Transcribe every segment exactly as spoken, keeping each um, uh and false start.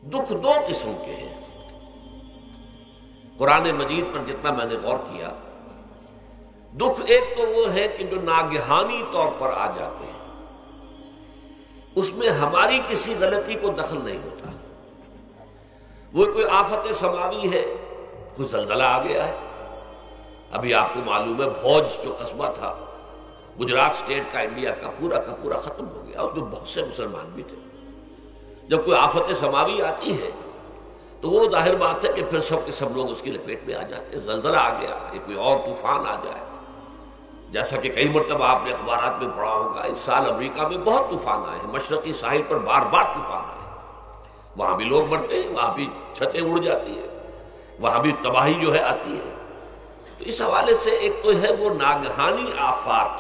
دکھ دو قسم کے ہیں۔ قرآن مجید پر جتنا میں نے غور کیا، دکھ ایک تو وہ ہے کہ جو ناگہانی طور پر آ جاتے ہیں، اس میں ہماری کسی غلطی کو دخل نہیں ہوتا۔ وہ کوئی آفت سماوی ہے، کوئی زلزلہ آ گیا ہے۔ ابھی آپ کو معلوم ہے بھوج جو قصبہ تھا گجرات سٹیٹ کا، انڈیا کا، پورا کا پورا ختم ہو گیا، اس میں بہت سے مسلمان بھی تھے۔ جب کوئی آفت سماوی آتی ہے تو وہ ظاہر بات ہے کہ پھر سب کے سب لوگ اس کی لپیٹ میں آ جاتے ہیں۔ زلزلہ آ گیا، یا کوئی اور طوفان آ جائے، جیسا کہ کئی مرتبہ آپ نے اخبارات میں پڑھا ہوگا، اس سال امریکہ میں بہت طوفان آئے ہیں، مشرقی ساحل پر بار بار طوفان آئے، وہاں بھی لوگ مرتے ہیں، وہاں بھی چھتیں اڑ جاتی ہیں، وہاں بھی تباہی جو ہے آتی ہے۔ تو اس حوالے سے ایک تو ہے وہ ناگہانی آفات،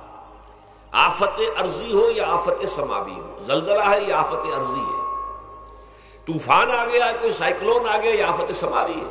آفت ارضی ہو یا آفت سماوی ہو، زلزلہ ہے یا آفت ارضی ہے، طوفان آ گیا، کوئی سائیکلون آ گیا، یا آفت سماوی ہے،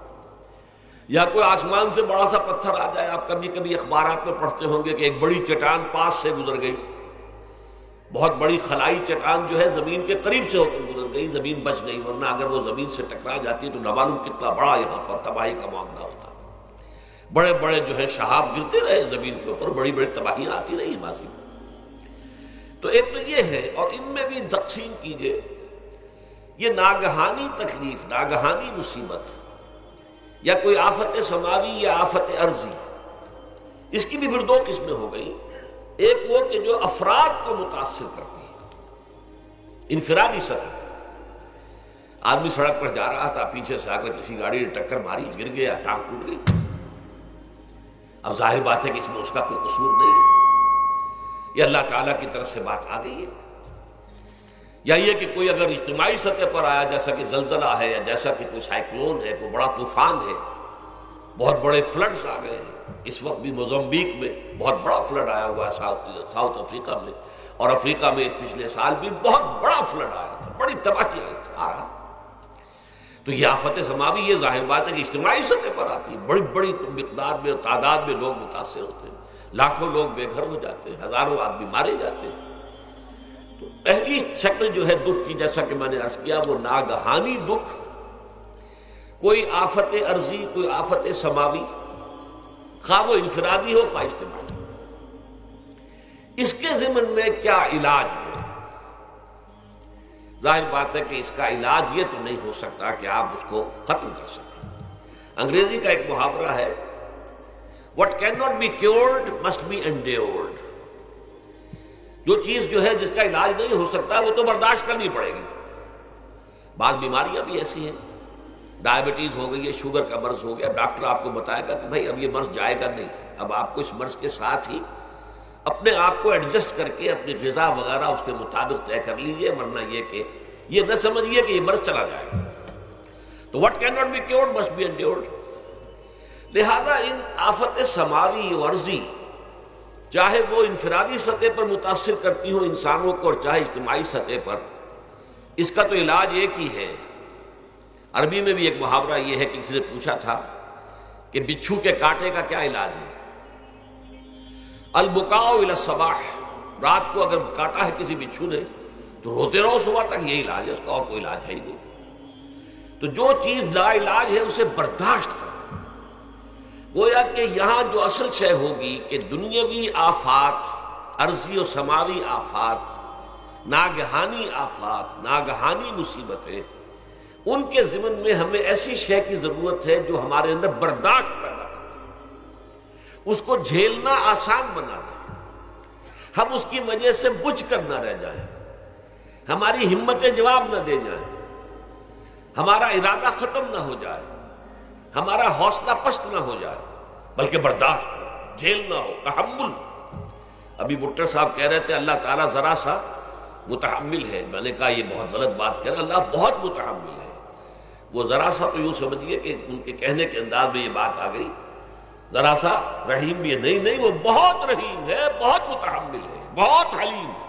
یا کوئی آسمان سے بڑا سا پتھر آ جائے۔ آپ کبھی کبھی اخبارات میں پڑھتے ہوں گے کہ ایک بڑی چٹان پاس سے گزر گئی، بہت بڑی خلائی چٹان جو ہے زمین کے قریب سے ہو کر گزر گئی، زمین بچ گئی، ورنہ اگر وہ زمین سے ٹکرا جاتی تو نہ معلوم کتنا بڑا یہاں پر تباہی کا معاملہ ہوتا۔ بڑے بڑے جو ہے شہاب گرتے رہے زمین کے اوپر، بڑی بڑی تباہیاں آتی رہی ماضی میں۔ تو ایک تو یہ ہے، اور ان میں بھی تقسیم کیجئے، یہ ناگہانی تکلیف، ناگہانی مصیبت، یا کوئی آفت سماوی یا آفت ارضی، اس کی بھی پھر دو قسمیں ہو گئی۔ ایک وہ کہ جو افراد کو متاثر کرتی ہے، انفرادی سطح، آدمی سڑک پر جا رہا تھا، پیچھے سے آ کر کسی گاڑی نے ٹکر ماری، گر گیا، ٹانگ ٹوٹ گئی۔ اب ظاہر بات ہے کہ اس میں اس کا کوئی قصور نہیں ہے، یہ اللہ تعالیٰ کی طرف سے بات آ گئی ہے۔ یا یہ کہ کوئی اگر اجتماعی سطح پر آیا، جیسا کہ زلزلہ ہے، یا جیسا کہ کوئی سائیکلون ہے، کوئی بڑا طوفان ہے، بہت بڑے فلڈز آ گئے ہیں۔ اس وقت بھی موزمبیق میں بہت بڑا فلڈ آیا ہوا ہے، ساؤتھ ساؤتھ افریقہ میں، اور افریقہ میں اس پچھلے سال بھی بہت بڑا فلڈ آیا تھا، بڑی تباہی آ رہا۔ تو یہ آفت سماوی، یہ ظاہر بات ہے کہ اجتماعی سطح پر آتی ہے، بڑی بڑی مقدار میں، تعداد میں لوگ متاثر ہوتے ہیں، لاکھوں لوگ بے گھر ہو جاتے ہیں، ہزاروں آدمی مارے جاتے ہیں۔ تو پہلی شکل جو ہے دکھ کی، جیسا کہ میں نے عرض کیا، وہ ناگہانی دکھ، کوئی آفت ارضی، کوئی آفت سماوی، خواہ وہ انفرادی ہو خواہ اجتماعی۔ اس کے ضمن میں کیا علاج ہے؟ ظاہر بات ہے کہ اس کا علاج یہ تو نہیں ہو سکتا کہ آپ اس کو ختم کر سکیں۔ انگریزی کا ایک محاورہ ہے، What cannot be cured must be endured۔ جو چیز جو ہے جس کا علاج نہیں ہو سکتا وہ تو برداشت کرنی پڑے گی۔ بعض بیماریاں بھی ایسی ہیں، ڈائبٹیز ہو گئی ہے، شوگر کا مرض ہو گیا، ڈاکٹر آپ کو بتائے گا کہ بھائی اب یہ مرض جائے گا نہیں، اب آپ کو اس مرض کے ساتھ ہی اپنے آپ کو ایڈجسٹ کر کے اپنی غذا وغیرہ اس کے مطابق طے کر لیجئے، ورنہ یہ کہ یہ نہ سمجھیے کہ یہ مرض چلا جائے گا۔ تو what cannot be cured must be endured۔ لہذا ان آفت سماوی و ارضی، چاہے وہ انفرادی سطح پر متاثر کرتی ہوں انسانوں کو، اور چاہے اجتماعی سطح پر، اس کا تو علاج ایک ہی ہے۔ عربی میں بھی ایک محاورہ یہ ہے کہ کسی نے پوچھا تھا کہ بچھو کے کاٹے کا کیا علاج ہے؟ البکاء الی الصباح، رات کو اگر کاٹا ہے کسی بچھو نے تو روتے رہو صبح تک، یہی علاج ہے، اس کا اور کوئی علاج ہے ہی نہیں۔ تو جو چیز لا علاج ہے اسے برداشت کرو۔ گویا کہ یہاں جو اصل شے ہوگی کہ دنیاوی آفات، ارضی و سماوی آفات، ناگہانی آفات، ناگہانی مصیبتیں، ان کے ضمن میں ہمیں ایسی شے کی ضرورت ہے جو ہمارے اندر برداشت پیدا کرے، اس کو جھیلنا آسان بنا دے، ہم اس کی وجہ سے بجھ کر نہ رہ جائیں، ہماری ہمتیں جواب نہ دے جائیں، ہمارا ارادہ ختم نہ ہو جائے، ہمارا حوصلہ پست نہ ہو جائے، بلکہ برداشت ہو، جھیلنا ہو، تحمل۔ ابھی بٹر صاحب کہہ رہے تھے اللہ تعالیٰ ذرا سا متحمل ہے، میں نے کہا یہ بہت غلط بات کہہ رہا، اللہ بہت متحمل ہے۔ وہ ذرا سا تو یوں سمجھیے کہ ان کے کہنے کے انداز میں یہ بات آ گئی، ذرا سا رحیم بھی ہے، نہیں نہیں وہ بہت رحیم ہے، بہت متحمل ہے، بہت حلیم ہے۔